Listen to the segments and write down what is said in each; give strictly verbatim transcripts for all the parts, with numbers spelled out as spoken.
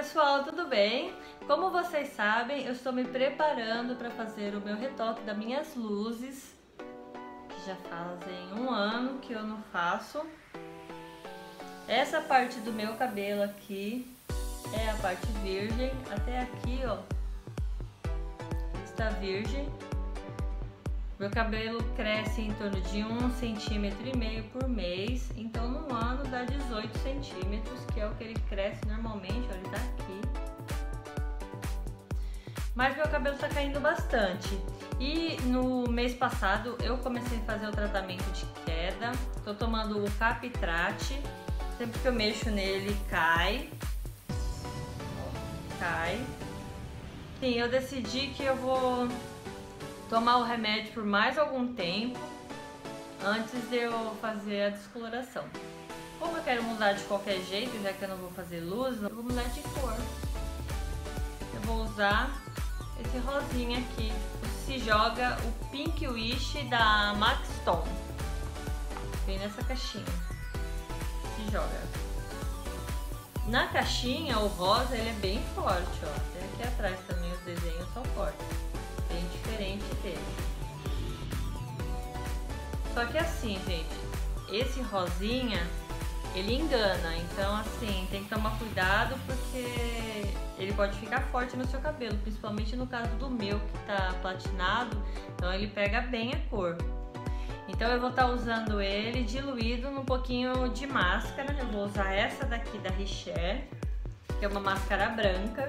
pessoal, tudo bem? Como vocês sabem, eu estou me preparando para fazer o meu retoque das minhas luzes, que já fazem um ano que eu não faço. Essa parte do meu cabelo aqui é a parte virgem, até aqui ó, está virgem. Meu cabelo cresce em torno de um centímetro e meio por mês, então no ano dá dezoito centímetros, que é o que ele cresce normalmente, olha, ele tá aqui. Mas meu cabelo tá caindo bastante. E no mês passado eu comecei a fazer o tratamento de queda, tô tomando o Capitrate, sempre que eu mexo nele cai, cai. Sim, eu decidi que eu vou tomar o remédio por mais algum tempo antes de eu fazer a descoloração. Como eu quero mudar de qualquer jeito, já que eu não vou fazer luz, eu vou mudar de cor. Eu vou usar esse rosinha aqui, o Se Joga, o Pink Wish da Maxton. Vem nessa caixinha. Se Joga. Na caixinha, o rosa ele é bem forte, ó. Até aqui atrás também os desenhos são fortes. Bem diferente dele. Só que assim, gente, esse rosinha, ele engana, então assim, tem que tomar cuidado porque ele pode ficar forte no seu cabelo, principalmente no caso do meu que tá platinado, então ele pega bem a cor. Então eu vou estar usando ele diluído num pouquinho de máscara. Eu vou usar essa daqui da Richelle, que é uma máscara branca,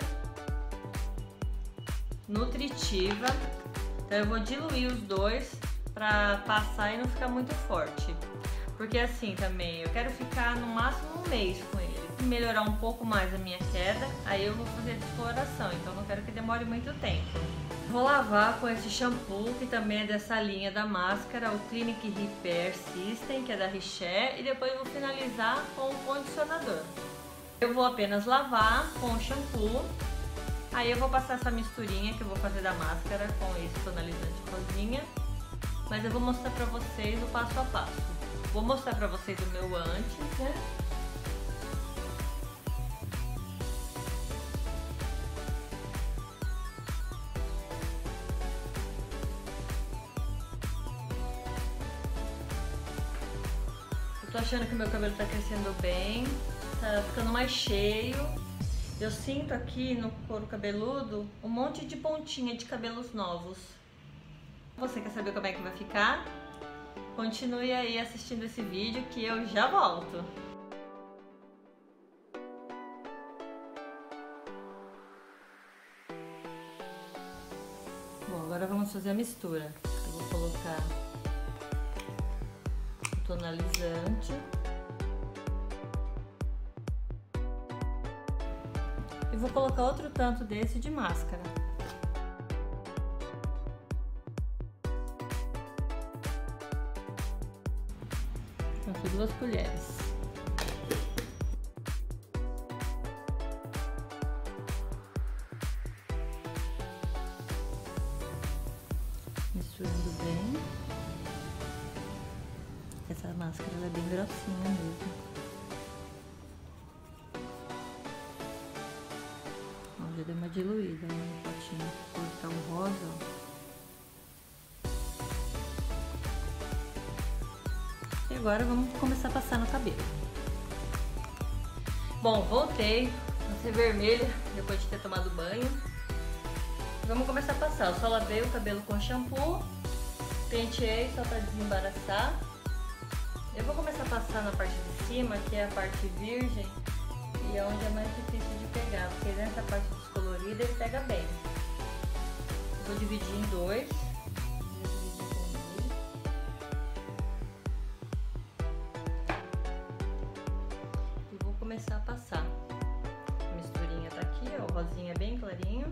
nutritiva. Então eu vou diluir os dois pra passar e não ficar muito forte. Porque assim também, eu quero ficar no máximo um mês com ele. Melhorar um pouco mais a minha queda, aí eu vou fazer a descoloração, então não quero que demore muito tempo. Vou lavar com esse shampoo, que também é dessa linha da máscara, o Clinic Repair System, que é da Richelle, e depois eu vou finalizar com o condicionador. Eu vou apenas lavar com o shampoo, aí eu vou passar essa misturinha que eu vou fazer da máscara com esse tonalizante rosinha, mas eu vou mostrar pra vocês o passo a passo. Vou mostrar pra vocês o meu antes, né? Eu tô achando que o meu cabelo tá crescendo bem, tá ficando mais cheio. Eu sinto aqui no couro cabeludo um monte de pontinha de cabelos novos. Você quer saber como é que vai ficar? Continue aí assistindo esse vídeo que eu já volto. Bom, agora vamos fazer a mistura. Eu vou colocar o tonalizante. E vou colocar outro tanto desse de máscara. Pronto, duas colheres. Misturando bem. Essa máscara ela é bem grossinha mesmo. Ó, já deu uma diluída no potinho. Vou colocar o rosa, ó. E agora vamos começar a passar no cabelo. Bom, voltei a ser vermelha depois de ter tomado banho. Vamos começar a passar. Eu só lavei o cabelo com shampoo, penteei só para desembaraçar. Eu vou começar a passar na parte de cima, que é a parte virgem, e é onde é mais difícil de pegar, porque nessa parte descolorida ele pega bem. Eu vou dividir em dois. Começar a passar. A misturinha tá aqui, ó, o rosinha é bem clarinho.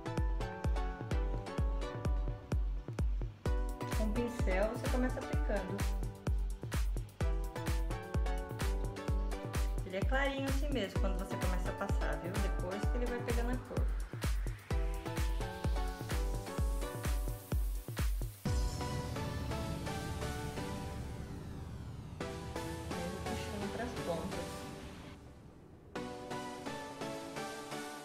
Com um pincel você começa aplicando. Ele é clarinho assim mesmo quando você começa a passar, viu? Depois que ele vai pegando a cor. Aí eu vou puxando para as pontas.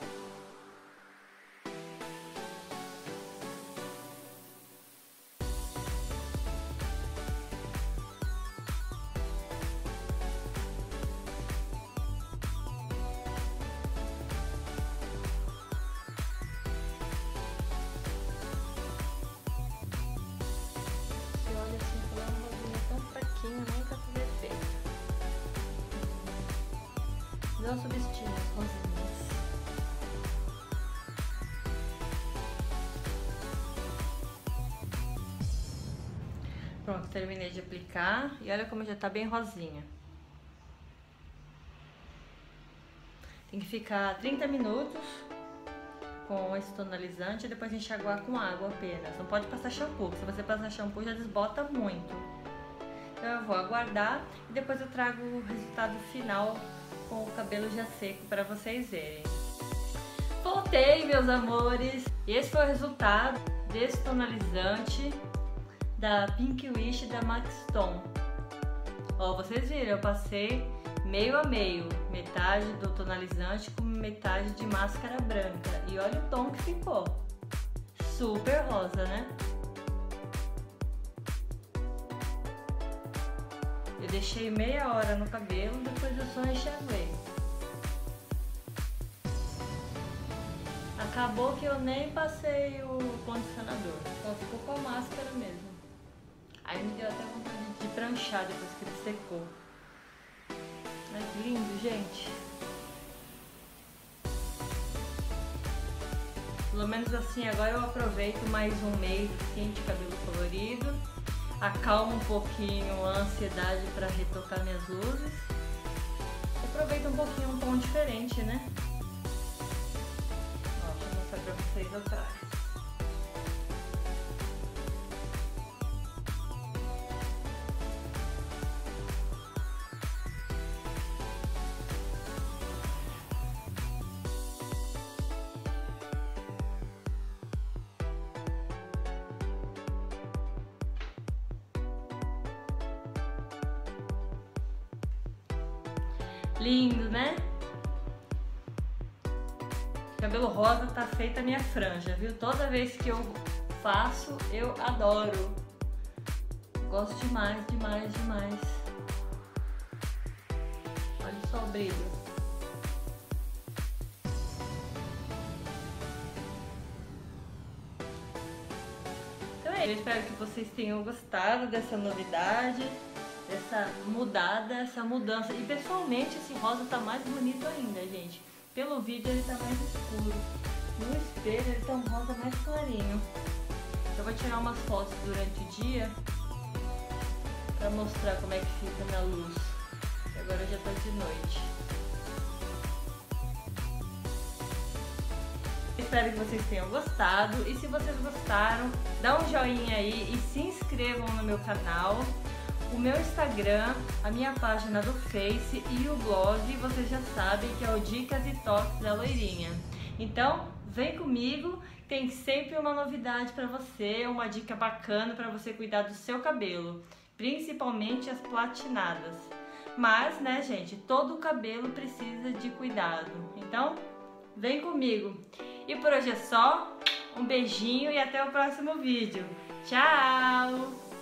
Não subestime as rosinhas. Pronto, terminei de aplicar e olha como já tá bem rosinha. Tem que ficar trinta minutos com esse tonalizante e depois enxaguar com água apenas. Não pode passar shampoo, porque se você passar shampoo já desbota muito. Então eu vou aguardar e depois eu trago o resultado final com o cabelo já seco para vocês verem. Voltei, meus amores! E esse foi o resultado desse tonalizante da Pink Wish da Maxton. Ó, vocês viram, eu passei meio a meio, metade do tonalizante com metade de máscara branca. E olha o tom que ficou. Super rosa, né? Eu deixei meia hora no cabelo, depois eu só enxaguei. Acabou que eu nem passei o condicionador, só ficou com a máscara mesmo. Aí me deu até vontade de pranchar depois que ele secou. Ai, que lindo, gente! Pelo menos assim, agora eu aproveito mais um mês assim, de cabelo colorido. Acalmo um pouquinho a ansiedade para retocar minhas luzes. Aproveito um pouquinho um tom diferente, né? Ó, deixa eu mostrar pra vocês atrás. Lindo, né? Cabelo rosa tá feita a minha franja, viu? Toda vez que eu faço, eu adoro. Gosto demais, demais, demais. Olha só o brilho. Então é, eu espero que vocês tenham gostado dessa novidade. Essa mudada, essa mudança. E pessoalmente esse rosa tá mais bonito ainda, gente. Pelo vídeo ele tá mais escuro. No espelho ele tá um rosa mais clarinho. Eu vou tirar umas fotos durante o dia pra mostrar como é que fica na luz. E agora já tá de noite. Espero que vocês tenham gostado. E se vocês gostaram, dá um joinha aí e se inscrevam no meu canal. O meu Instagram, a minha página do Face e o blog, vocês já sabem que é o Dicas e Toques da Loirinha. Então, vem comigo, tem sempre uma novidade para você, uma dica bacana para você cuidar do seu cabelo, principalmente as platinadas. Mas, né, gente, todo o cabelo precisa de cuidado. Então, vem comigo. E por hoje é só, um beijinho e até o próximo vídeo. Tchau!